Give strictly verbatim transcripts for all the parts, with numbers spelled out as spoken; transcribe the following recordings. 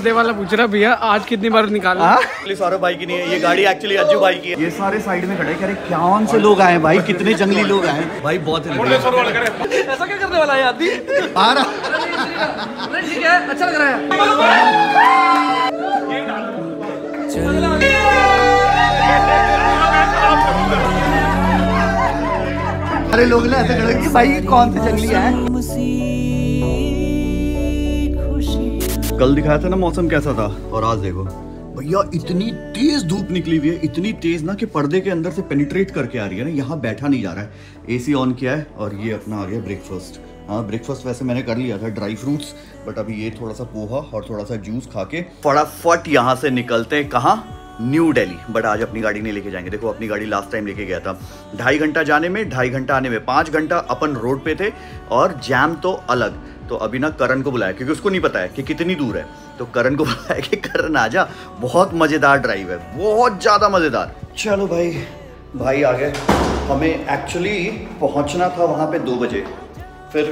पर्दे वाला पूछ रहा भैया आज कितनी बार निकाला? सौरभ भाई की नहीं है ये गाड़ी, एक्चुअली अज्जू भाई की है। ये सारे साइड में खड़े करे, कौन से लोग आए भाई, कितने जंगली लोग आए भाई, बहुत ऐसा क्या करने वाला है आदमी? आ रहा ठीक है, अच्छा लग रहा है। सारे लोग ना ऐसे खड़े कि भाई कौन से जंगली है। कल दिखाया था ना मौसम कैसा था, और आज देखो भैया इतनी तेज धूप निकली हुई है, इतनी तेज ना कि पर्दे के अंदर से पेनिट्रेट करके आ रही है ना, यहाँ बैठा नहीं जा रहा है। एसी ऑन किया है और ये अपना आ गया ब्रेकफास्ट। हाँ ब्रेकफास्ट वैसे मैंने कर लिया था, ड्राई फ्रूट्स, बट अभी ये थोड़ा सा पोहा और थोड़ा सा जूस खा के फटाफट यहाँ से निकलते हैं। कहाँ? न्यू दिल्ली। बट आज अपनी गाड़ी नहीं लेके जाएंगे। देखो अपनी गाड़ी लास्ट टाइम लेके गया था, ढाई घंटा जाने में, ढाई घंटा आने में, पाँच घंटा अपन रोड पे थे और जैम तो अलग। तो अभी ना करण को बुलाया क्योंकि उसको नहीं पता है कि कितनी दूर है, तो करण को बुलाया कि करण आजा, बहुत मजेदार ड्राइव है, बहुत ज्यादा मजेदार। चलो भाई, भाई आ गए। हमें एक्चुअली पहुंचना था वहां पे दो बजे, फिर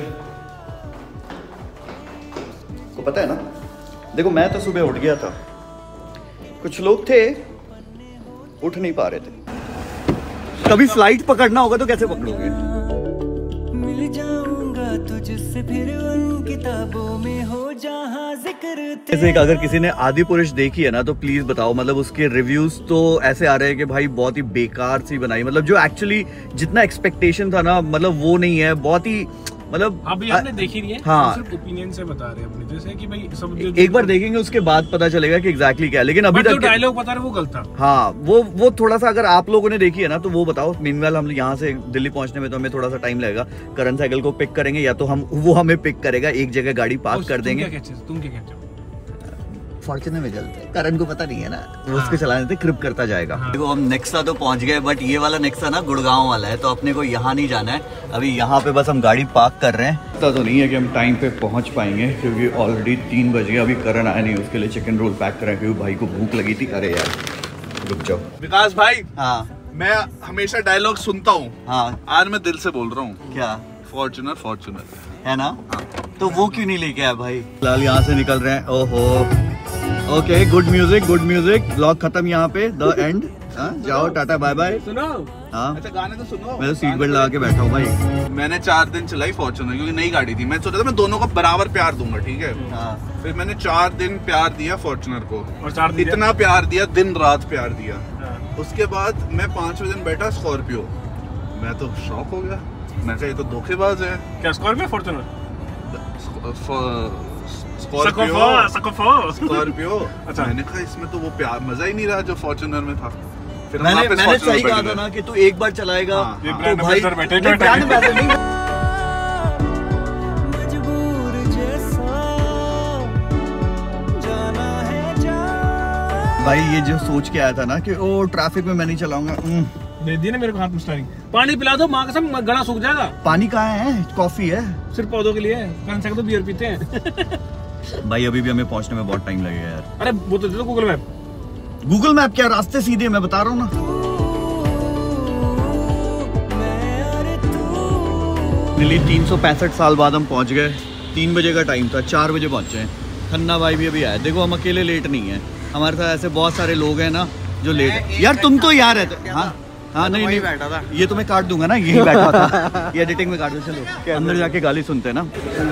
को पता है ना, देखो मैं तो सुबह उठ गया था, कुछ लोग थे उठ नहीं पा रहे थे। कभी फ्लाइट पकड़ना होगा तो कैसे पकड़ोगे? मिल जाऊंगा तुझसे फिर उन किताबों में हो जहां जिक्र। जैसे अगर किसी ने आदि पुरुष देखी है ना तो प्लीज बताओ, मतलब उसके रिव्यूज तो ऐसे आ रहे हैं कि भाई बहुत ही बेकार सी बनाई, मतलब जो एक्चुअली जितना एक्सपेक्टेशन था ना, मतलब वो नहीं है, बहुत ही मतलब अभी आपने देखी नहीं है। हाँ सिर्फ ओपिनियन से बता रहे हैं अपने, जैसे कि भाई सब जो एक बार देखेंगे उसके बाद पता चलेगा कि एग्जैक्टली क्या है, लेकिन अभी तक डायलॉग बता रहे वो गलत था। हाँ वो वो थोड़ा सा अगर आप लोगों ने देखी है ना तो वो बताओ। मीनवाइल हम यहाँ से दिल्ली पहुंचने में तो हमें थोड़ा सा टाइम लगेगा। करण साइकिल को पिक करेंगे या तो हम वो हमें पिक करेगा, एक जगह गाड़ी पार्क कर देंगे। तुम क्या कहते हो? फॉर्च्यूनर में चलते हैं, करण को पता नहीं है ना, वो उसको चलाने से क्रिप करता जाएगा। हाँ। देखो हम नेक्सा तो पहुंच गए, बट ये वाला नेक्सा ना गुड़गांव वाला है, तो अपने को यहाँ नहीं जाना है। अभी यहाँ पे बस हम गाड़ी पार्क कर रहे हैं। पता तो नहीं है कि हम टाइम पे पहुंच पाएंगे क्योंकि ऑलरेडी तीन बज गए, अभी करण आया नहीं, उसके लिए चिकन रोल पैक करें क्योंकि भाई को भूख लगी थी। अरे यार रुक जाओ विकास भाई। हाँ मैं हमेशा डायलॉग सुनता हूँ, हाँ आज मैं दिल से बोल रहा हूँ। क्या? फॉर्च्यूनर फॉर्च्यूनर है ना? हाँ। तो वो क्यों नहीं लेके आया भाई? फिलहाल यहाँ से निकल रहे हैं। ओहो okay, good music good music. Blog खत्म यहाँ पे, द एंड। जाओ टाटा बाय बाय। सुनो हाँ अच्छा गाने तो सुनो। मैं तो सीट बेल्ट लगा के बैठा हूँ भाई। मैंने चार दिन चलाई फॉर्च्यूनर क्योंकि नई गाड़ी थी, मैं सोचा था मैं दोनों को बराबर प्यार दूंगा, ठीक है। हाँ। फिर मैंने चार दिन प्यार दिया फॉर्च्यूनर को, और चार दिन इतना प्यार दिया, दिन रात प्यार दिया। उसके बाद मैं पांचवें दिन बैठा स्कॉर्पियो, मैं तो शॉक हो गया। मैं कहा ये तो धोखेबाज है। क्या स्कॉर्पियो फॉर्च्यूनर? स्कॉर्पियो। अच्छा मैंने कहा इसमें तो वो प्यार मजा ही नहीं रहा जो फॉर्च्यूनर में था। फिर मैंने मैंने सही कहा था ना कि तू एक बार चलाएगा। हाँ, तो भाई मजबूर जैसा जाना है जा। भाई ये जो सोच के आया था ना कि ओ ट्रैफिक में मैं नहीं चलाऊंगा, दे दी ना मेरे को हाथ में स्टीयरिंग। पानी पिला दो, माँ कसम गला सूख जाएगा। पानी कहाँ है? कॉफी है सिर्फ पौधों के लिए, कौन सा तो बियर पीते हैं। भाई अभी भी हमें पहुंचने में बहुत टाइम लगेगा यार। अरे वो तो दे दो गूगल मैप। गूगल मैप क्या, रास्ते सीधे, मैं बता रहा हूँ ना। दिल्ली तीन सौ पैंसठ साल बाद हम पहुंच गए। तीन बजे का टाइम था, चार बजे पहुंचे हैं। खन्ना भाई भी अभी आए। देखो हम अकेले लेट नहीं है, हमारे साथ ऐसे बहुत सारे लोग हैं ना जो लेट है। यार तुम तो यार रहते। हाँ हाँ नहीं नहीं बैठा था, ये तो मैं काट दूंगा ना, यही बैठा था। ये एडिटिंग में काट दो। चलो अंदर जाके गाली सुनते हैं ना।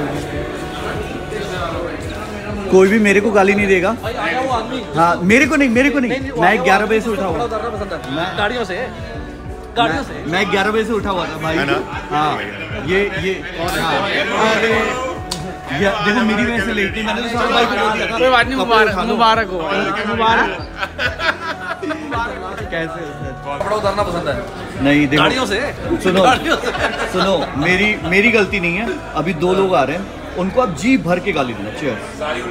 कोई भी मेरे को गाली नहीं देगा। हाँ मेरे को नहीं, मेरे को नहीं, मैं ग्यारह बजे से उठा हुआ, गाड़ियों से गाड़ियों से मैं ग्यारह बजे से उठा हुआ था भाई। हाँ ये ये अरे देखो मेरी वजह से लेट नहीं, मैंने तो सौरभ भाई को बोल दिया था। मुबारक मुबारक हो, मुबारक। कैसे बड़ा उतरना पसंद है? नहीं देखो गाड़ियों से सुनो सुनो, मेरी मेरी गलती नहीं है। अभी दो लोग आ रहे हैं, उनको आप जी भर के गाली देना। चीयर्स।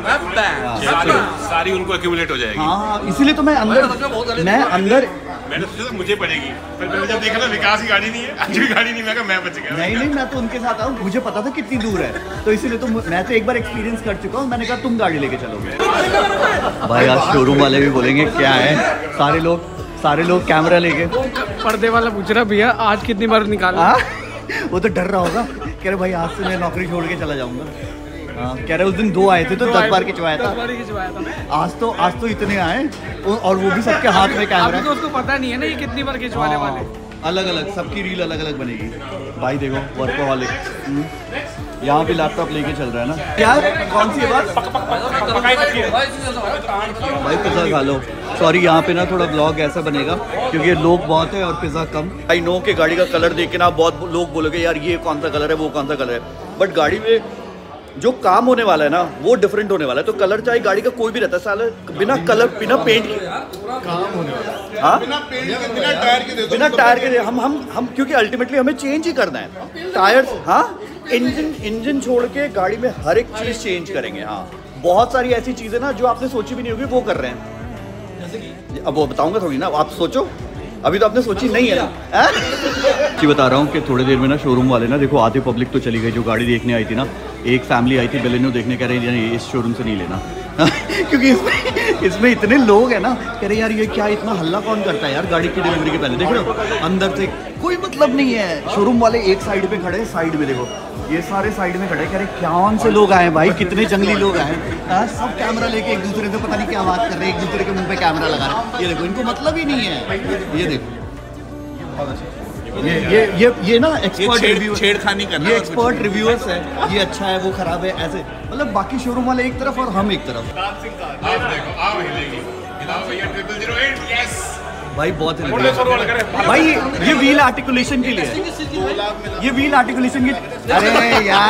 सारी उनको एक्यूमुलेट हो जाएगी। हाँ इसीलिए तो मैं अंदर मैं अंदर मैंने सोचा मुझे पड़ेगी, पर मैंने जब देखा ना विकास की गाड़ी नहीं है, आज भी गाड़ी नहीं, मैं मैं बच गया। नहीं नहीं, मैं तो उनके साथ आऊँ, मुझे पता था कितनी दूर है, तो इसीलिए तो मैं तो एक बार एक्सपीरियंस कर चुका हूँ। मैंने कहा तुम गाड़ी लेके चलोगे। भाई आज शोरूम वाले भी बोलेंगे क्या है, सारे लोग सारे लोग कैमरा लेके। पर्दे वाला पूछ रहा भैया आज कितनी बार निकाला? वो तो डर रहा होगा, कह रहे भाई आज से मैं नौकरी छोड़ के चला जाऊंगा। हाँ, कह रहे उस दिन दो आए थे तो दस बार खिंचवाया था। बार खिंचवाया था मैं। आज तो आज तो इतने आए और वो भी सबके हाथ में कैमरा। अभी तो उसको पता नहीं है ना ये कितनी बार खिंचवाने वाले। अलग अलग सबकी रील अलग अलग बनेगी। भाई देखो वर्कोहॉलिक यहाँ भी लैपटॉप लेके चल रहा है ना। क्या कौन सी बात भाई? पिज़्ज़ा खा लो। सॉरी यहाँ पे ना थोड़ा ब्लॉग ऐसा बनेगा क्योंकि लोग बहुत है और पिज़्ज़ा कम। आई नो कि गाड़ी का कलर देख के ना बहुत लोग बोलोगे यार ये कौन सा कलर है वो कौन सा कलर है, बट गाड़ी में जो काम होने वाला है ना वो डिफरेंट होने वाला है। तो कलर चाहे गाड़ी का कोई भी रहता है साले बिना कलर बिना पेंट के काम होने वाला है। हाँ बिना पेंट के बिना टायर के बिना टायर के हम हम हम क्योंकि अल्टीमेटली हमें चेंज ही करना है टायर्स। हाँ इंजन इंजन छोड़ के गाड़ी में हर एक चीज चेंज करेंगे। हाँ बहुत सारी ऐसी चीजें ना जो आपने सोची भी नहीं होगी वो कर रहे हैं। जैसे कि अब वो बताऊंगा थोड़ी ना, आप सोचो अभी तो आपने सोची नहीं है ना। जी बता रहा हूँ कि थोड़ी देर में ना शोरूम वाले ना देखो आधी पब्लिक तो चली गई जो गाड़ी देखने आई थी ना। एक फैमिली आई थी बेलेनो देखने, कह रहे हैं इस शोरूम से नहीं लेना क्योंकि इसमें इसमें इतने लोग हैं ना, कह रहे यार ये क्या इतना हल्ला कौन करता है यार गाड़ी की डिलीवरी के पहले। देख रहे हो अंदर से कोई मतलब नहीं है। शोरूम वाले एक साइड पे खड़े, साइड में देखो ये सारे साइड में खड़े, कह रहे कौन से लोग आए भाई, कितने जंगली लोग आए। सब कैमरा लेके एक दूसरे से पता नहीं क्या बात कर रहे हैं, एक दूसरे के मुंह पे कैमरा लगा रहे हैं। ये देखो इनको मतलब ही नहीं है। ये देखो ये ये ये ये ना एक्सपर्ट रिव्यू छेड़खानी करना, ये एक्सपर्ट रिव्यूअर्स है, ये अच्छा है वो खराब है ऐसे, मतलब बाकी शोरूम वाले एक तरफ और हम एक तरफ। भाई बहुत भाई ये व्हील आर्टिकुलेशन के लिए, ये व्हील आर्टिकुलेशन के। अरे यार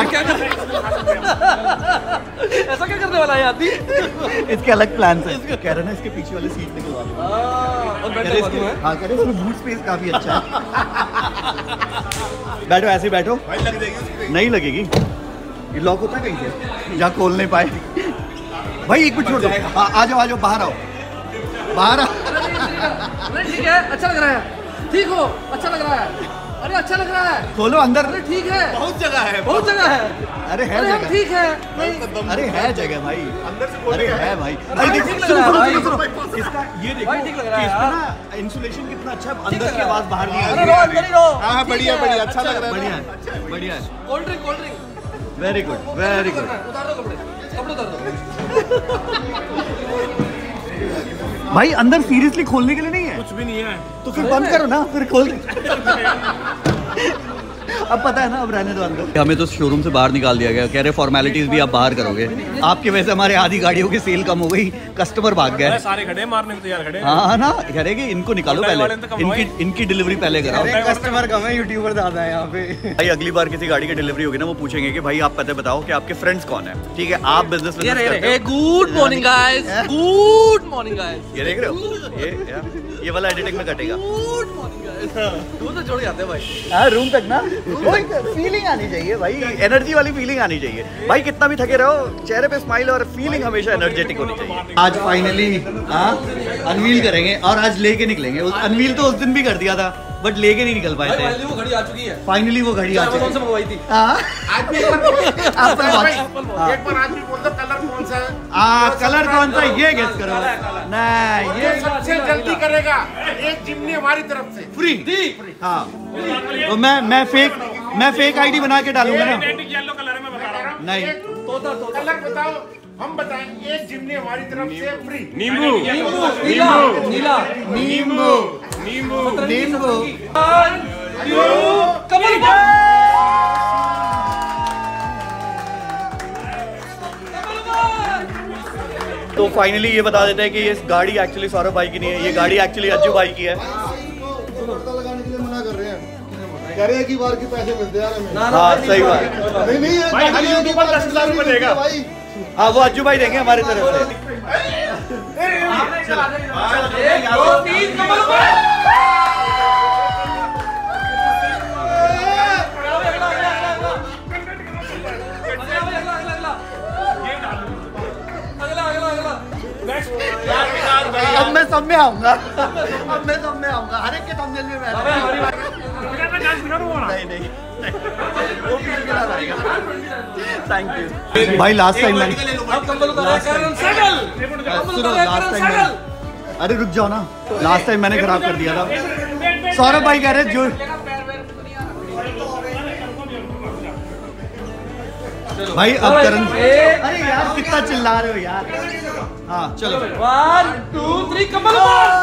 ऐसा क्या करने वाला है आदमी? इसके अलग प्लान है। कह रहे ना इसके पीछे वाले सीट निकलवा दो। हाँ कह रहे इसमें बूट स्पेस काफी अच्छा है। बैठो ऐसे ही बैठो, लग जाएगी नहीं लगेगी। ये लॉक होता है कहीं से जहाँ खोल नहीं पाए। भाई एक मिनट छोड़ दो, आ जाओ आ जाओ बाहर आओ बाहर आओ। ठीक है अच्छा लग रहा है, ठीक हो अच्छा लग रहा है। अरे अच्छा लग रहा है, खोलो अंदर। अरे ठीक है बहुत जगह है, बहुत जगह है। अरे है अरे हम जगह, ठीक है। अरे है जगह भाई अंदर से। अरे है भाई, अरे ठीक देखो लग रहा है भाई। इसका ये देखो भाई ठीक लग रहा है इसका ना इंसुलेशन कितना अच्छा है, अंदर की आवाज बाहर नहीं आ अरे रही रो है। अंदर ही रो। हाँ बढ़िया बढ़िया अच्छा लग रहा है। बढ़िया है बढ़िया है। Cold drink cold drink very good very good. उतार दो कपड़े, कपड़े उतार दो। भाई अंदर सीरियसली खोलने के लिए नहीं है, कुछ भी नहीं है तो फिर बंद करो ना, फिर खोल। अब पता है ना, अब रहने दो अंदर। हमें तो शोरूम से बाहर निकाल दिया गया, कह रहे फॉर्मेलिटीज भी आप बाहर करोगे। आपकी वजह से हमारे आधी गाड़ियों की सेल कम हो गई, कस्टमर भाग गए। सारे खड़े मारने को तैयार खड़े। हाँ ना कह रहे कि इनको निकालो पहले, इनकी इनकी डिलीवरी पहले कराओ। कस्टमर कम है, यूट्यूबर ज्यादा है यहाँ पे। भाई अगली बार किसी गाड़ी की डिलीवरी होगी ना, वो पूछेंगे कि भाई आप पता बताओ कि आपके फ्रेंड्स कौन है। ठीक है आप बिजनेस करते हो। Good morning guys, good morning guys. ये देख रहे हो, ये ये वाला एडिटिंग में कटेगा। Good morning guys. तू तो छोड़ जाते हैं भाई। हाँ रूम तक ना फीलिंग आनी चाहिए भाई, एनर्जी वाली फीलिंग आनी चाहिए भाई। कितना भी थके रहो चेहरे पे स्माइल और फीलिंग हमेशा एनर्जेटिक होनी चाहिए। आज फाइनली हाँ अनवील करेंगे और आज लेके निकलेंगे। अनवील तो उस दिन भी कर दिया था बट लेके नहीं निकल पाए थे। फाइनली वो घड़ी आ चुकी है। फाइनली वो घड़ी आ चुकी है। से मंगवाई थी। हाँ आज भी एक बार Apple Watch। हाँ। एक बार आज भी बोल दो कलर कौन सा है। हाँ कलर कौन सा ये गेस करो। नहीं ये सबसे जल्दी करेगा एक जिम्नी हमारी तरफ से फ्री। हाँ तो मैं मैं फेक मैं फेक आईडी बना के डालूंगा ना। येलो कलर में बता रहा हूँ। नहीं कलर बताओ, हम बताएं एक जिम्नी हमारी तरफ से फ्री। नींबू नीला नीला नींबू नींबू नींबू। कमल तो फाइनली ये बता देते हैं कि ये गाड़ी एक्चुअली सौरभ भाई की नहीं है, ये गाड़ी एक्चुअली अज्जू भाई की है। लगाने के लिए मना कर रहे हैं, कह रहे हैं कि बार के पैसे मिलते हैं हमें। हाँ सही बात। नहीं नहीं ये भाई, हर यूट्यूबर दस हजार रुपए देगा। भाई हाँ वो अज्जू भाई देंगे हमारी तरफ से। दो तीन कमल अब मैं सब में आऊंगा, अब मैं सब में आऊंगा, हर एक के थंबनेल में मैं नहीं नहीं वो फील के साथ आएगा। थैंक यू भाई। लास्ट टाइम मैंने सुनो लास्ट टाइम मैंने अरे रुक जाओ ना, लास्ट टाइम मैंने खराब कर दिया था। सौरभ भाई कह रहे जो भाई अब करण, अरे यार कितना चिल्ला रहे हो यार। हाँ चलो, वन टू थ्री कमल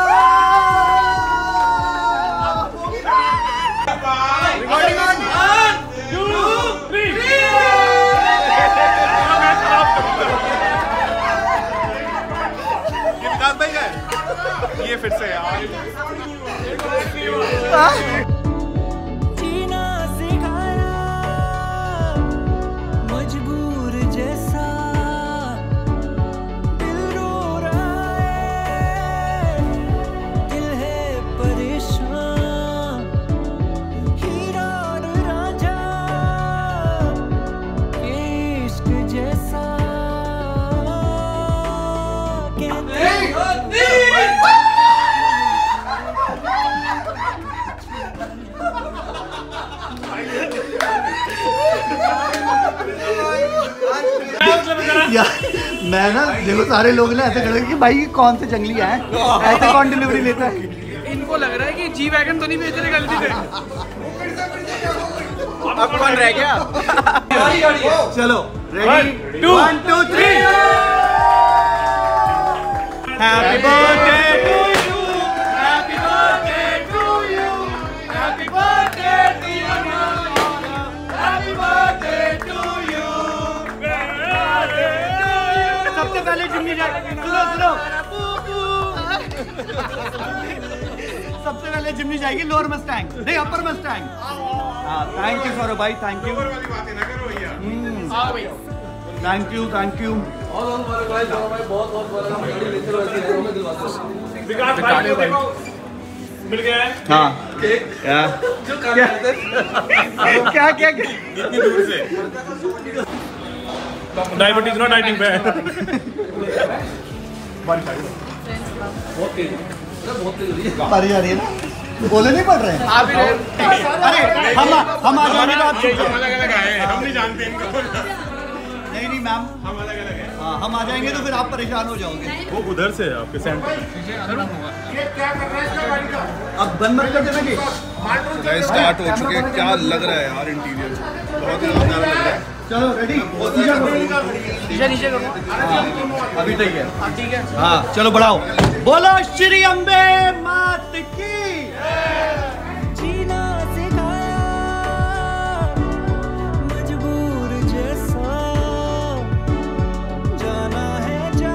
ये फिर से यार जीना सिखाया मजबूर जैसा दिल रो रहा है, दिल है परेशान हीरा और रांझा के इश्क जैसा कहते यार मैं ना देखो सारे लोग ना ऐसे खड़े कि भाई ये कौन से जंगली है, ऐसे कौन डिलीवरी लेता है। इनको लग रहा है कि जी वैगन तो नहीं बेच रहे गलती से। अब कौन रह गया? चलो ready, two one two three. Happy birthday to you, happy birthday to you, happy birthday dear मामा, हैप्पी बर्थडे टू यू। सबसे पहले जिम्मी जाएगी, सुनो सुनो, सबसे पहले जिम्मी जाएगी लोअर मस्टैंग, नहीं अपर मस्टैंग। हाँ थैंक यू सौरभ भाई, thank you, thank you thank you. बहुत बहुत विकास भाई को देखो मिल गया है। हाँ क्या जो कर रहे थे क्या क्या इतनी दूर से डायबिटीज ना डाइटिंग पे पारी जा रही है ना, बोले नहीं पड़ रहे हैं। आप ही अरे हम हम आ जाएंगे तो आप चुप हम अलग अलग आए हैं, हम नहीं जानते इनको। नहीं नहीं मैम, हम अलग अलग हैं। हाँ हम आ जाएंगे तो फिर आप परेशान हो जाओगे। वो उधर से है आपके सेंटर। अब बंद मत कर देना कि स्टार्ट हो चुके हैं। क्या लग रहा है यार इंटीरियर, बहुत ही प्यारा लग रहा है। चलो रेडी, नीचे नीचे करो। अभी तक है। हाँ ठीक है। हाँ चलो बढ़ाओ, बोलो श्री अम्बे मात की। जीना सिखाया मजबूर जैसा जाना है जा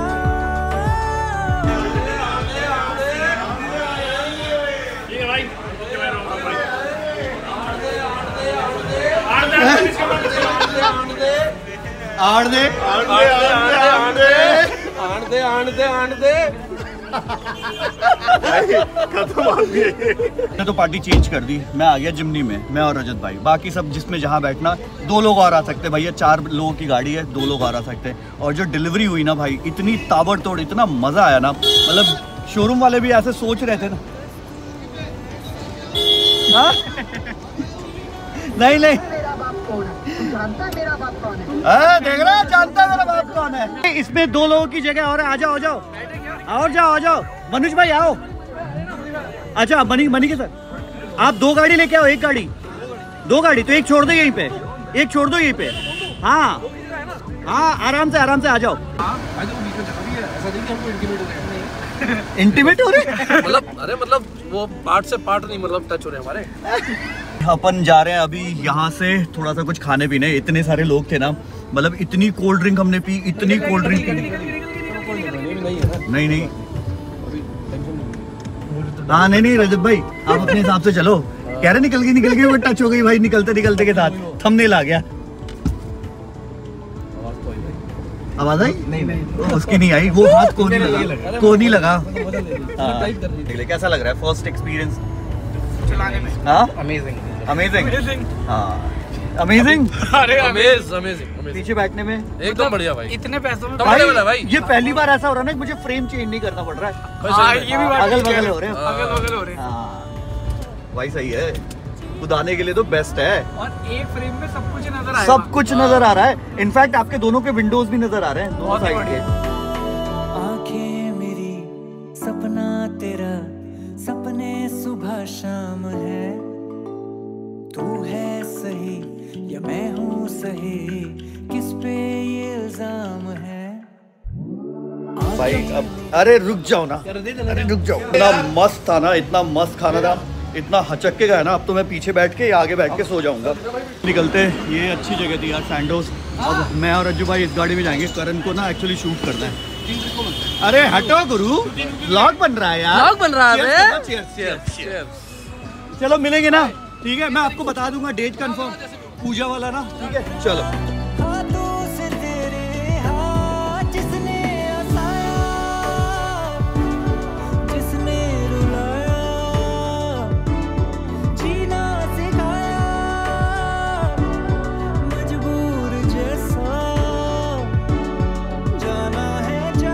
ये भाई आड़ दे आण दे आण दे आण दे। खत्म आदमी है। मैंने तो पार्टी चेंज कर दी, मैं आ गया जिमनी में, मैं और रजत भाई। बाकी सब जिसमें जहाँ बैठना, दो लोग और आ सकते हैं भैया, चार लोगों की गाड़ी है, दो लोग और आ सकते हैं। और जो डिलीवरी हुई ना भाई, इतनी ताबड़तोड़, इतना मजा आया ना, मतलब शोरूम वाले भी ऐसे सोच रहे थे ना। हाँ? नहीं नहीं आ, देख रहा है, जानता है मेरा बाप कौन है। इसमें दो लोगों की जगह और है, आ जाओ आ जाओ और जाओ आ जाओ। मनुज भाई आओ। अच्छा मनी मनी के सर, आप दो गाड़ी लेके आओ, एक गाड़ी दो गाड़ी तो एक छोड़ दो यहीं पे, एक छोड़ दो यहीं पे। हाँ हाँ आराम से आराम से आ जाओ। इंटीमेट हो रहे मतलब अरे मतलब वो पार्ट से पार्ट नहीं, मतलब टच हो रहे हमारे। अपन जा रहे हैं अभी यहाँ से थोड़ा सा कुछ खाने पीने। इतने सारे लोग थे ना, मतलब इतनी कोल्ड ड्रिंक हमने पी, इतनी कोल्ड ड्रिंक पी। नहीं नहीं हाँ नहीं नहीं रजत भाई आप अपने हिसाब से चलो। कह रहे निकल गई निकल गई, वो टच हो गई भाई निकलते निकलते के साथ, थंबनेल आ गया। आवाज आई? नहीं नहीं उसकी नहीं आई, वो हाथ को नहीं लगा, को नहीं लगा। हाँ। कैसा लग रहा है फर्स्ट एक्सपीरियंस चलाने में? हाँ अमेजिंग अमेजिंग। हाँ अमेजिंग। अरे अमेज अमेजिंग पीछे बैठने में एकदम बढ़िया भाई। इतने पैसों में भाई, भाई ये पहली बार ऐसा हो रहा है ना कि मुझे फ्रेम चेंज नहीं करना पड़ रहा है। हाँ, ये भी बात अगल ठीक है। बगल हो रहे हैं। अगल बगल हो रहे हैं। हाँ भाई सही है, खुद आने के लिए तो बेस्ट है। और एक फ्रेम में सब कुछ नजर आएगा। सब कुछ नजर आ रहा है, इनफैक्ट आपके दोनों के विंडोज भी नजर आ रहे हैं, दोनों साइड के। आंखें मेरी सपना तेरा, सपने सुबह शाम है। तू है सही या मैं हूँ सही, किस अरे रुक जाओ ना, अरे रुक जाओ। इतना मस्त था ना, इतना मस्त खाना था, इतना हचक के गया ना। अब तो मैं पीछे बैठ के या आगे बैठ के सो जाऊंगा। निकलते, ये अच्छी जगह थी यार सैंडोज। अब मैं और रज्जू भाई इस गाड़ी में जाएंगे। करण को ना एक्चुअली शूट करना है। अरे हटो गुरु, व्लॉग बन रहा है यार, व्लॉग बन रहा है। Cheers, cheers, cheers, cheers। चलो मिलेंगे ना, ठीक है। मैं आपको बता दूंगा डेट कंफर्म, पूजा वाला ना, ठीक है। चलो हाथों से तेरे हाथ जिसने हंसाया, जिसने रुलाया, जीना सिखाया, मजबूर जैसा जाना है जा,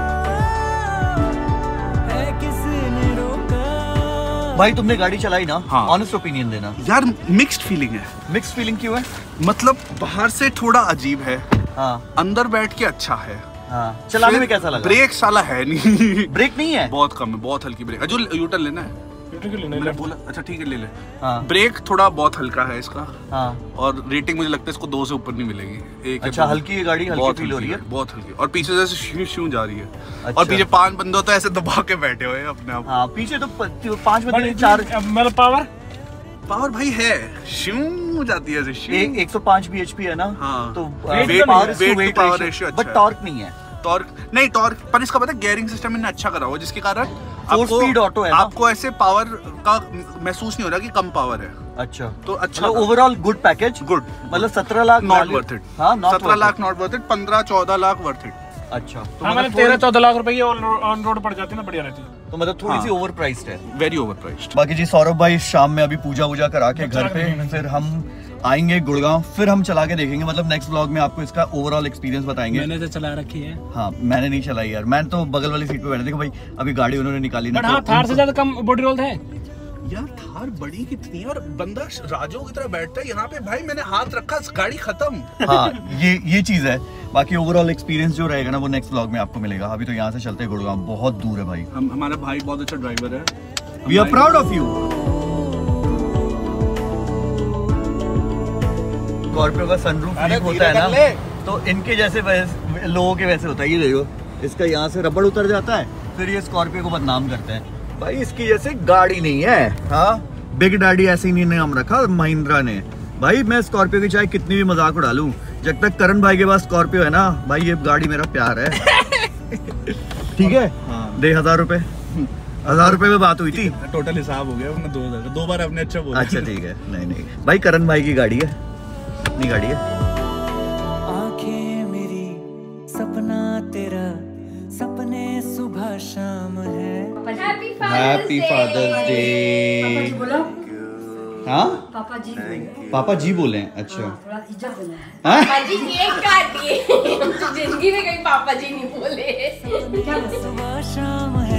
है किसने रोका। भाई तुमने गाड़ी चलाई ना, हाँ। ऑनेस्ट ओपिनियन देना। यार मिक्स्ड फीलिंग है। मिक्स फीलिंग क्यों है? मतलब बाहर से थोड़ा अजीब है, हाँ अंदर बैठ के अच्छा है। हाँ, चलाने में कैसा लगा? ब्रेक साला है नहीं। ब्रेक नहीं है? बहुत कम है, बहुत हल्की ब्रेक। जो यूटर्न लेना है, मैंने बोला अच्छा ठीक है ले ले। हाँ। ब्रेक थोड़ा बहुत हल्का है इसका, हाँ। और रेटिंग मुझे लगता है इसको दो से ऊपर नहीं मिलेगी। एक अच्छा, हल्की है गाड़ी, हल्की बहुत फील हो रही है? बहुत हल्की। और पीछे से शू शू जा रही है। अच्छा। और पीछे पांच बंदे तो ऐसे दबा के बैठे हुए हैं अपने आप। हाँ, पीछे तो प- पांच बजे चार मतलब पावर पावर भाई है, शू जाती है ऐसे शू। एक एक सौ पाँच बीएचपी है ना। हाँ। तो Weight वेट तो पावर नहीं है, weight to power ratio अच्छा बट है। टॉर्क नहीं है। टॉर्क नहीं, टॉर्क पर इसका पता है गियरिंग सिस्टम इन्होंने अच्छा करा हुआ, जिसके कारण आपको speed auto है ना? आपको ऐसे पावर का महसूस नहीं हो रहा कि कम पावर है। अच्छा, तो अच्छा ओवरऑल गुड पैकेज। गुड, मतलब सत्रह लाख नॉट वर्थ इट। हाँ, सत्रह लाख नॉट वर्थ इट, पंद्रह चौदह लाख वर्थ इट। अच्छा, तो हाँ, मैंने मतलब तेरह थोड़ी- चौदह लाख रुपए की ऑन रोड पड़ जाती है ना, बढ़िया रहती है। तो मतलब थोड़ी हाँ। सी ओवर प्राइस्ड है। Very overpriced. बाकी जी सौरभ भाई शाम में अभी पूजा वूजा करा के घर पे फिर हम आएंगे गुड़गांव, फिर हम चला के देखेंगे। मतलब नेक्स्ट व्लॉग में आपको इसका ओवरऑल एक्सपीरियंस बताएंगे। मैंने तो चला रखी है। हाँ, मैंने नहीं चलाई यार, मैंने तो बगल वाली सीट पे बैठा। देखो भाई अभी गाड़ी उन्होंने निकाली ना, बट हाँ, तो थार से ज्यादा कम बॉडी रोल है यार थार बड़ी कितनी है, और बंदा राजो की तरह बैठता है यहाँ पे। भाई मैंने हाथ रखा, गाड़ी खत्म। हाँ, ये ये चीज है। बाकी ओवरऑल एक्सपीरियंस जो रहेगा ना वो नेक्स्ट व्लॉग में आपको मिलेगा। अभी तो यहाँ से चलते हैं गुड़गांव, बहुत दूर है भाई। हम हमारा भाई बहुत अच्छा ड्राइवर है। We are proud of you. Scorpio का सनरूफ लीक होता है ना, तो इनके जैसे वैसे लोगों के वैसे होता है। ये देखो, इसका यहाँ से रबड़ उतर जाता है, फिर ये स्कॉर्पियो को बदनाम करते हैं। भाई इसकी जैसे गाड़ी नहीं है। हाँ, बिग डैडी ऐसे ही नहीं नाम रखा महिंद्रा ने। भाई मैं स्कॉर्पियो की चाहे कितनी भी मजाक उड़ा लूं, जब तक करण भाई के पास स्कॉर्पियो है ना, भाई ये गाड़ी मेरा प्यार है। ठीक है, दे हजार रुपए। हजार रुपए में बात हुई थी, टोटल हिसाब हो गया दो हजार। दो बार आपने अच्छा बोला। अच्छा ठीक है। नहीं नहीं भाई, करण भाई की गाड़ी है, अपनी गाड़ी है। आंखें मेरी सपना तेरा, सपने सुबह शाम है। Happy father's day. बोलो हाँ, पापा जी पापा जी बोले हैं। अच्छा, थोड़ा इज्जत देना है। हाँ? पापा जी केक काटिए। जिंदगी में कहीं पापा जी नहीं बोले। क्या बोलते हैं? सुबह शाम है